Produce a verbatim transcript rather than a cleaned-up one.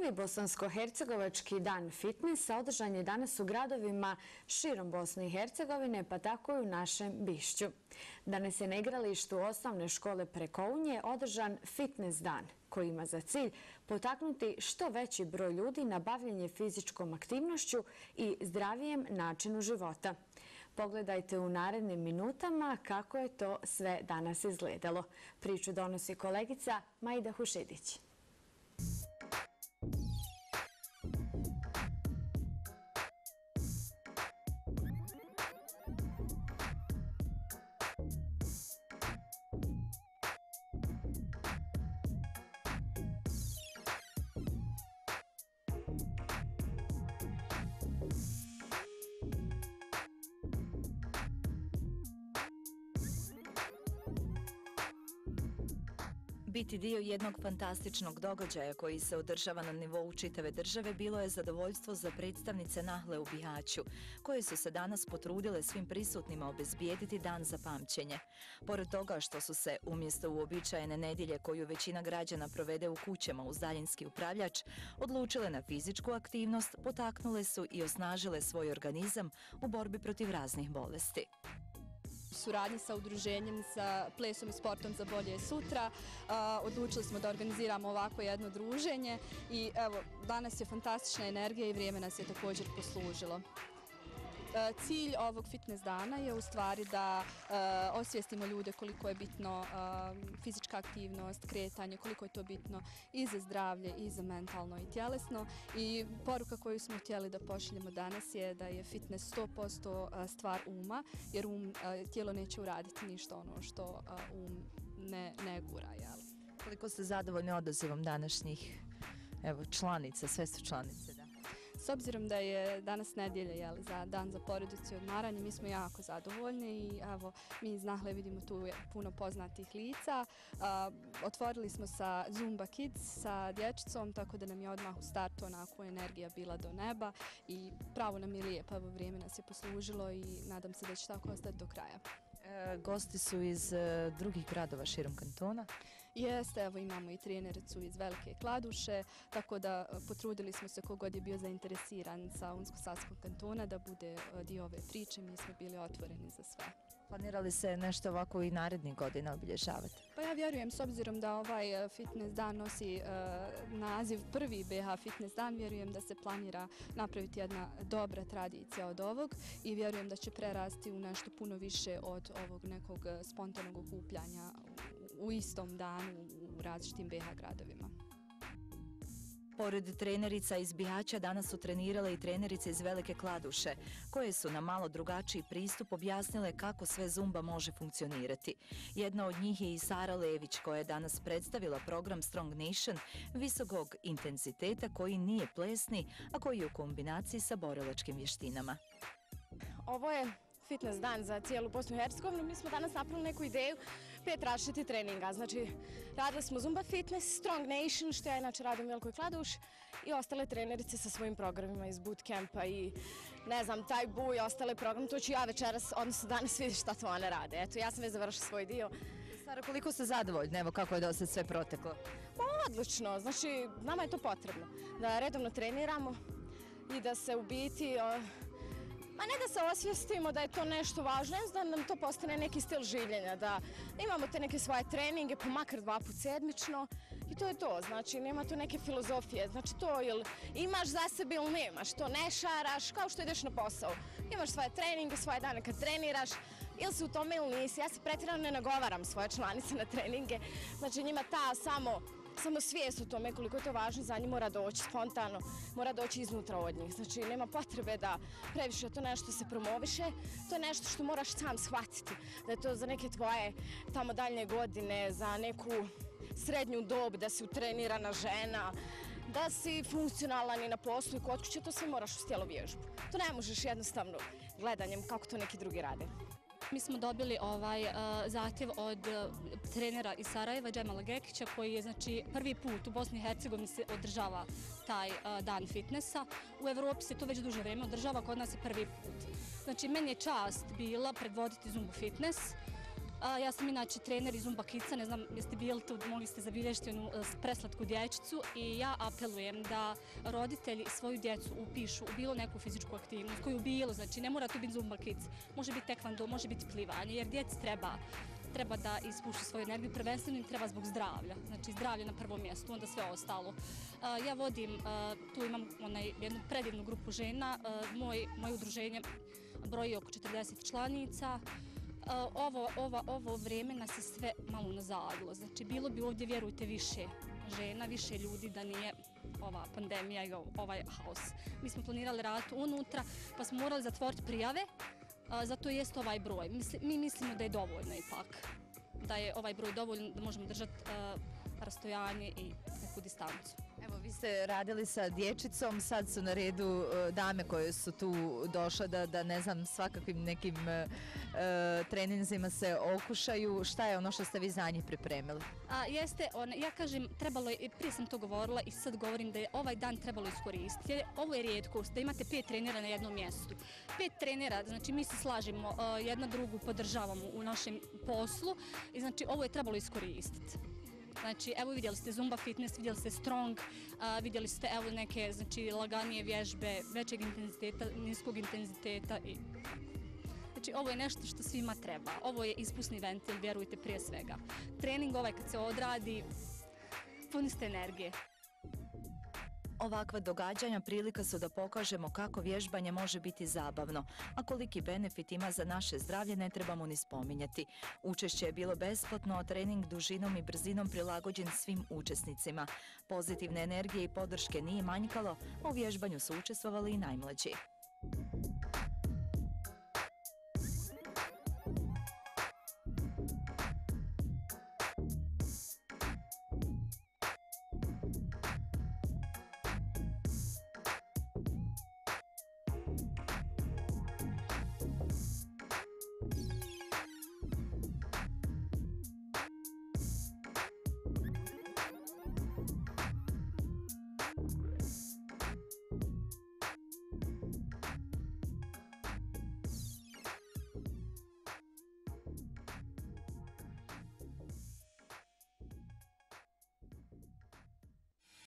Prvi bosansko-hercegovački dan fitnesa održan je danas u gradovima širom Bosne i Hercegovine, pa tako i u našem Bišću. Danas je na igralištu osnovne škole Prekounje održan fitness dan, koji ima za cilj potaknuti što veći broj ljudi na bavljenje fizičkom aktivnošću i zdravijem načinu života. Pogledajte u narednim minutama kako je to sve danas izgledalo. Priču donosi kolegica Majda Hušidić. Biti dio jednog fantastičnog događaja koji se održava na nivou čitave države bilo je zadovoljstvo za predstavnice Nahle u Bihaću, koje su se danas potrudile svim prisutnima obezbijediti dan za pamćenje. Pored toga što su se umjesto uobičajene nedjelje koju većina građana provede u kućama uz daljinski upravljač, odlučile na fizičku aktivnost, potaknule su i osnažile svoj organizam u borbi protiv raznih bolesti. Suradnji sa udruženjem, sa plesom i sportom za bolje sutra. Odlučili smo da organiziramo ovako jedno druženje i evo, danas je fantastična energija i vrijeme nas je također poslužilo. Cilj ovog fitness dana je u stvari da osvijestimo ljude koliko je bitno fizička aktivnost, kretanje, koliko je to bitno i za zdravlje i za mentalno i tjelesno. I poruka koju smo htjeli da pošaljemo danas je da je fitness sto posto stvar uma, jer um, tijelo neće uraditi ništa ono što um ne, ne gura. Jel? Koliko ste zadovoljni odazivom današnjih evo, članica, sve su članice, da? S obzirom da je danas nedjelja jeli, za dan za porodicu i odmaranje, mi smo jako zadovoljni i evo, mi iz Nahle vidimo tu puno poznatih lica. A, otvorili smo sa Zumba Kids, sa dječicom, tako da nam je odmah u startu onako energija bila do neba i pravo nam je lijepo, evo vrijeme nas je poslužilo i nadam se da će tako ostati do kraja. E, gosti su iz e, drugih gradova širom kantona? Jeste, evo imamo i trenericu iz Velike Kladuše, tako da potrudili smo se kogod je bio zainteresiran sa Unsko-Sanskog kantona da bude dio ove priče, mi smo bili otvoreni za sve. Planirali se nešto ovako i narednih godina obilježavati? Pa ja vjerujem, s obzirom da ovaj fitness dan nosi uh, naziv prvi B H fitness dan, vjerujem da se planira napraviti jedna dobra tradicija od ovog i vjerujem da će prerasti u nešto puno više od ovog nekog spontanog okupljanja u istom danu u različitim B H gradovima. Pored trenerica iz Bihaća danas su trenirale i trenerice iz Velike Kladuše, koje su na malo drugačiji pristup objasnile kako sve zumba može funkcionirati. Jedna od njih je i Sara Lević, koja je danas predstavila program Strong Nation visokog intenziteta koji nije plesni, a koji je u kombinaciji sa borilačkim vještinama. Ovo je fitness dan za cijelu Bosnu i Hercegovinu. Mi smo danas napravili neku ideju pet različitih treninga. Znači, radili smo Zumba Fitness, Strong Nation, što ja inače radim u Velikoj Kladuši, i ostale trenerice sa svojim programima iz bootcampa i ne znam, taj bu i ostale programe. To ću ja večeras, odnosno danas vidjeti šta to one rade. Eto, ja sam već završila svoj dio. Sara, koliko ste zadovoljni? Evo, kako je do sad sve proteklo? Pa, odlično. Znači, nama je to potrebno. Da redovno treniramo i da se u biti... Ma ne da se osvijestimo da je to nešto važno, da nam to postane neki stil življenja, da imamo te neke svoje treninge, pa makar dva put sedmično i to je to, znači nema tu neke filozofije, znači to ili imaš za sebe ili nemaš, to ne šaraš kao što ideš na posao, imaš svoje treninge, svoje dane kad treniraš, ili si u tome ili nisi, ja se pretjerano ne nagovaram svoje članice na treninge, znači njima ta samo... Samo svijest o tome koliko je to važno, za njih mora doći spontano, mora doći iznutra od njih. Znači, nema potrebe da previše to nešto se promoviše, to je nešto što moraš sam shvatiti. Da je to za neke tvoje tamo daljnje godine, za neku srednju dob, da si utrenirana žena, da si funkcionalan i na poslu i kod kuće, to sve moraš uz tjelovježbu. To ne možeš jednostavno gledanjem kako to neki drugi rade. Mi smo dobili ovaj uh, zahtjev od uh, trenera iz Sarajeva, Džemala Gekića, koji je znači, prvi put u Bosni i Hercegovini se održava taj uh, dan fitnessa. U Evropi se to već duže vrijeme održava, kod nas je prvi put. Znači, meni je čast bila predvoditi Zumba Fitness. A, ja sam inače trener iz Zumba Kidsa, ne znam jeste bili tu, mogli ste zabilježiti onu e, preslatku dječicu i ja apelujem da roditelji svoju djecu upišu u bilo neku fizičku aktivnost, koju bilo, znači ne mora tu biti Zumba Kids, može biti tekvando, može biti plivanje, jer djeci treba treba da ispušu svoju energiju, prvenstveno im treba zbog zdravlja, znači zdravlje na prvom mjestu, onda sve ostalo. A, ja vodim, a, tu imam onaj, jednu predivnu grupu žena, a, moj, moje udruženje broji oko četrdeset članica. Ovo, ovo, ovo vrijeme nas je sve malo nazadilo. Znači, bilo bi ovdje, vjerujte, više žena, više ljudi da nije ova pandemija i ovaj haos. Mi smo planirali raditi unutra, pa smo morali zatvoriti prijave, zato jest ovaj broj. Mi mislimo da je dovoljno ipak, da je ovaj broj dovoljno da možemo držati rastojanje i neku distancu. Evo, vi ste radili sa dječicom, sad su na redu e, dame koje su tu došle da, da ne znam, svakakvim nekim e, treninzima se okušaju. Šta je ono što ste vi za njih pripremili? A, jeste, on, ja kažem, trebalo je, prije sam to govorila i sad govorim da je ovaj dan trebalo iskoristiti. Jer ovo je rijetkost, da imate pet trenera na jednom mjestu. Pet trenera, znači mi se slažemo, uh, jedna drugu podržavamo u našem poslu i znači ovo je trebalo iskoristiti. Znači, evo vidjeli ste Zumba Fitness, vidjeli ste Strong, a, vidjeli ste evo neke znači, laganije vježbe, većeg intenziteta, niskog intenziteta i znači ovo je nešto što svima treba. Ovo je ispusni ventil, vjerujte, prije svega. Trening ovaj kad se odradi, puni ste energije. Ovakva događanja prilika su da pokažemo kako vježbanje može biti zabavno, a koliki benefit ima za naše zdravlje ne trebamo ni spominjati. Učešće je bilo besplatno, a trening dužinom i brzinom prilagođen svim učesnicima. Pozitivne energije i podrške nije manjkalo, a u vježbanju su učestvovali i najmlađi.